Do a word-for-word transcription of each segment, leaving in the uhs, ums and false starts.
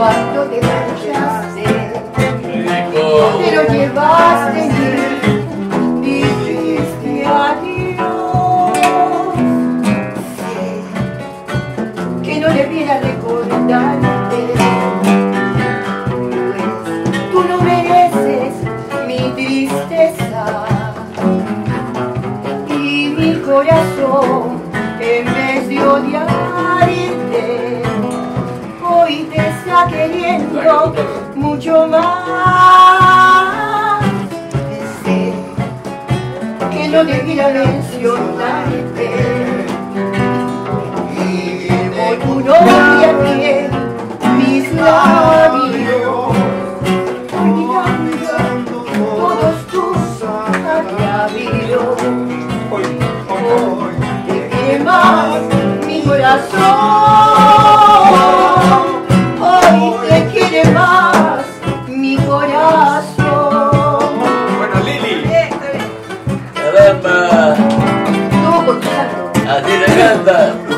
cuando te marchaste, no te lo llevaste ni dijiste adiós. Sé que no debiera recordarte, pues tú no mereces mi tristeza, y mi corazón en vez de odiarte hoy te está queriendo mucho más. Sé que no debiera mencionarte, y llevo tu nombre aquí en mis labios, olvidando todos tus agravios. Hoy te quiere más mi corazón, hoy te quiere más mi corazón. Bueno, Lili. Caramba. Estuvo por canto. Así le canta.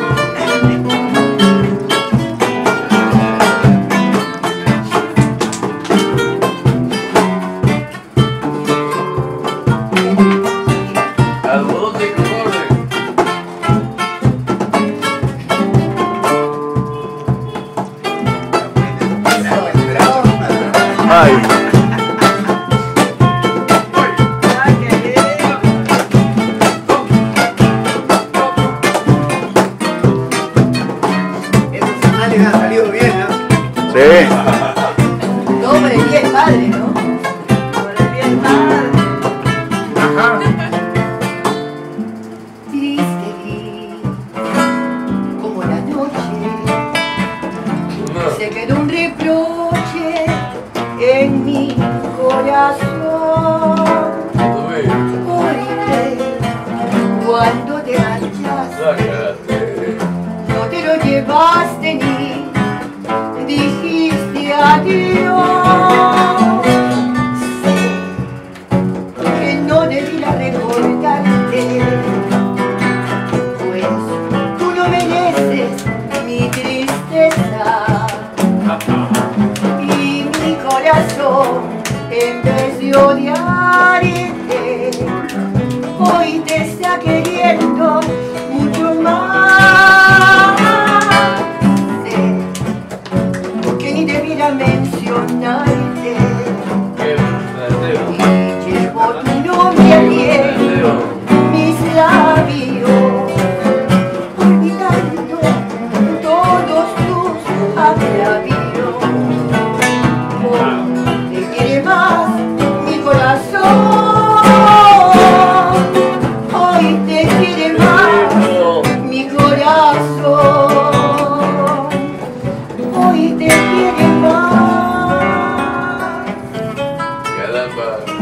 Ay. Esos anales han salido bien, ¿no? Sí. Nombre, bien, padre, ¿no? Nombre, bien, padre. Ajá. Triste gris, como la noche, se quedó un reproche en mi corazón. Porque cuando te marchaste, no te lo llevaste ni dijiste adiós. Sé que no debía recordarte, pues tú no mereces mi tristeza, y mi corazón en vez de odiarte hoy te está queriendo mucho más. Sé que ni debiera mencionarte, y llevo tu nombre aquí en mis labios, olvidando todos tus agravios. Hoy te quiere más mi corazón, hoy te quiere más mi corazón, hoy te quiere más. Caramba.